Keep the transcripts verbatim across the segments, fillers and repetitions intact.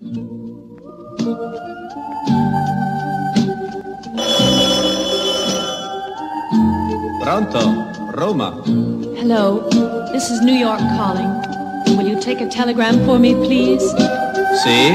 Pronto, Roma. Hello, this is New York calling. Will you take a telegram for me, please? Sì?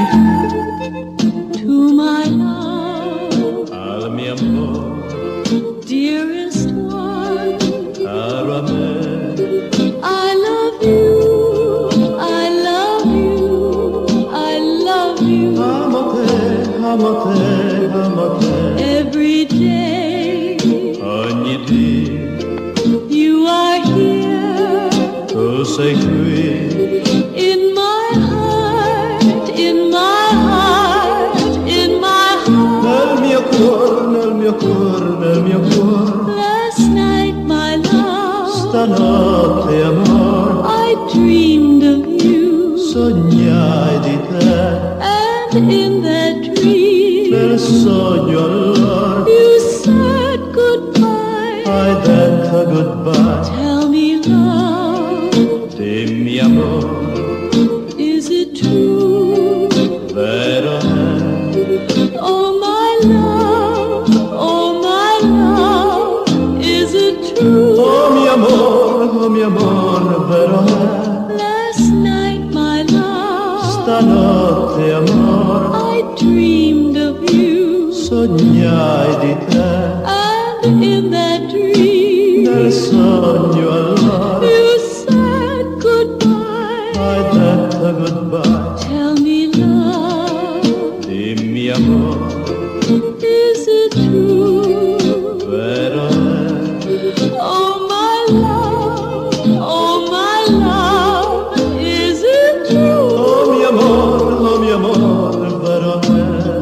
To my love, Al mio amore, dearest one, caro a me. I love you, I love you, I love you. Amo te, amo te, amo te. Every day, Ogni dì, you are here. tu sei qui. In my heart, in my heart, in my heart. Nel mio cuore, nel mio cuore, nel mio cuore. Last night, my love, Stanotte, amore, I dreamed of you. sognai di te. And in that dream, Nel sogno allora, you said goodbye. hai detto goodbye. Tell me, love, Dimmi amore, is it true? vero è? Oh, my love, oh, my love, is it true? Oh mio amore, oh mio amore, vero è? Last night, my love, Stanotte amore, I dreamed of you. sognai di te. And in that dream, Nel sogno allora, you said goodbye. hai detto goodbye. Tell me, love, Dimmi amore, is it true? vero è? Oh, my love, oh, my love, is it true? Oh mio amore, oh mio amore, vero è?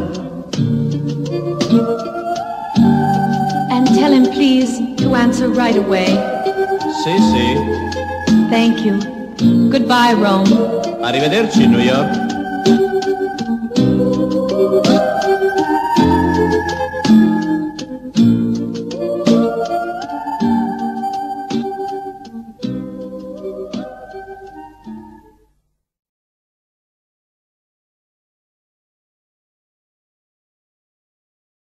And tell him, please, to answer right away. Sì, sì. Thank you. Goodbye, Rome. Arrivederci, New York.